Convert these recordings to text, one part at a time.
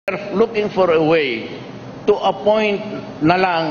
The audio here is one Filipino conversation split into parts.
Looking for a way to appoint na lang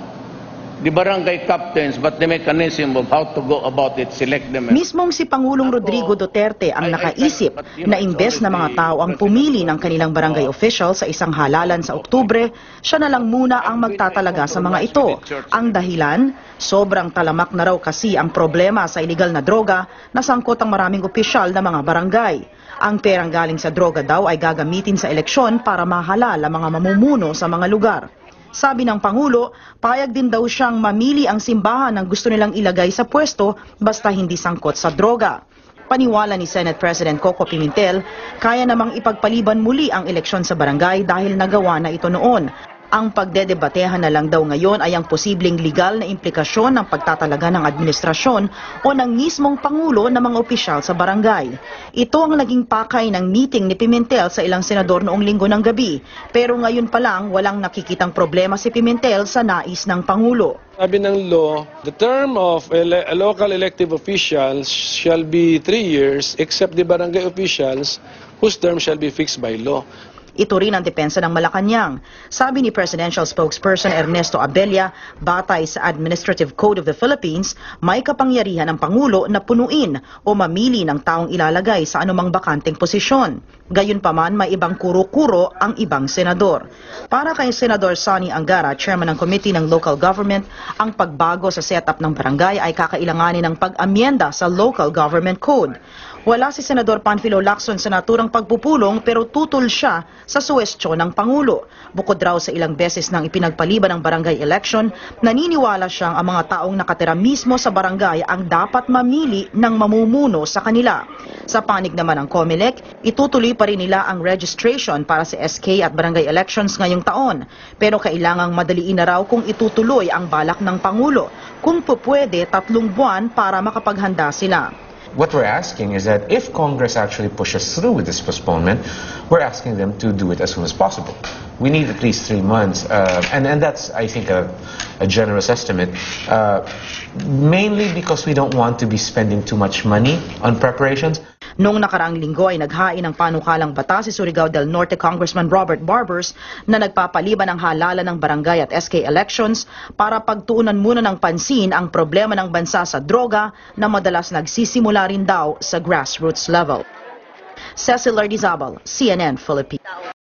the barangay captains, but the mechanism of how to go about it, select them. Mismong si Pangulong Rodrigo Duterte ang nakaisip na imbes na mga tao ang pumili ng kanilang barangay official sa isang halalan sa Oktubre, siya na lang muna ang magtatalaga sa mga ito. Ang dahilan, sobrang talamak na raw kasi ang problema sa iligal na droga na sangkot ang maraming opisyal na mga barangay. Ang perang galing sa droga daw ay gagamitin sa eleksyon para mahalal ang mga mamumuno sa mga lugar. Sabi ng Pangulo, payag din daw siyang mamili ang simbahan ng gusto nilang ilagay sa pwesto basta hindi sangkot sa droga. Paniwala ni Senate President Coco Pimentel, kaya namang ipagpaliban muli ang eleksyon sa barangay dahil nagawa na ito noon. Ang pagdedebatehan na lang daw ngayon ay ang posibleng legal na implikasyon ng pagtatalaga ng administrasyon o ng mismong Pangulo ng mga opisyal sa barangay. Ito ang naging pakay ng meeting ni Pimentel sa ilang senador noong Linggo ng gabi. Pero ngayon pa lang walang nakikitang problema si Pimentel sa nais ng Pangulo. Sabi ng law, the term of local elective officials shall be 3 years except the barangay officials whose term shall be fixed by law. Ito rin ang depensa ng Malacanang. Sabi ni Presidential Spokesperson Ernesto Abella, batay sa Administrative Code of the Philippines, may kapangyarihan ng Pangulo na punuin o mamili ng taong ilalagay sa anumang bakanteng posisyon. Gayunpaman, may ibang kuro-kuro ang ibang senador. Para kay Senador Sonny Angara, chairman ng Committee ng Local Government, ang pagbago sa setup ng barangay ay kakailanganin ng pag-amyenda sa Local Government Code. Wala si Senador Panfilo Lacson sa naturang pagpupulong pero tutol siya sa suwestyon ng Pangulo. Bukod raw sa ilang beses nang ipinagpaliban ng barangay election, naniniwala siyang ang mga taong nakatira mismo sa barangay ang dapat mamili ng mamumuno sa kanila. Sa panig naman ng COMELEC, itutuloy pa rin nila ang registration para sa SK at barangay elections ngayong taon. Pero kailangang madaliin na raw kung itutuloy ang balak ng Pangulo. Kung pupwede, 3 buwan para makapaghanda sila. What we're asking is that if Congress actually pushes through with this postponement, we're asking them to do it as soon as possible. We need at least 3 months, and that's, I think, a generous estimate, mainly because we don't want to be spending too much money on preparations. Noong nakaraang linggo ay naghain ng panukalang batas si Surigao del Norte Congressman Robert Barbers na nagpapaliban ng halalan ng barangay at SK elections para pagtuunan muna ng pansin ang problema ng bansa sa droga na madalas nagsisimula rin daw sa grassroots level. Cecil Lardizabal, CNN Philippines.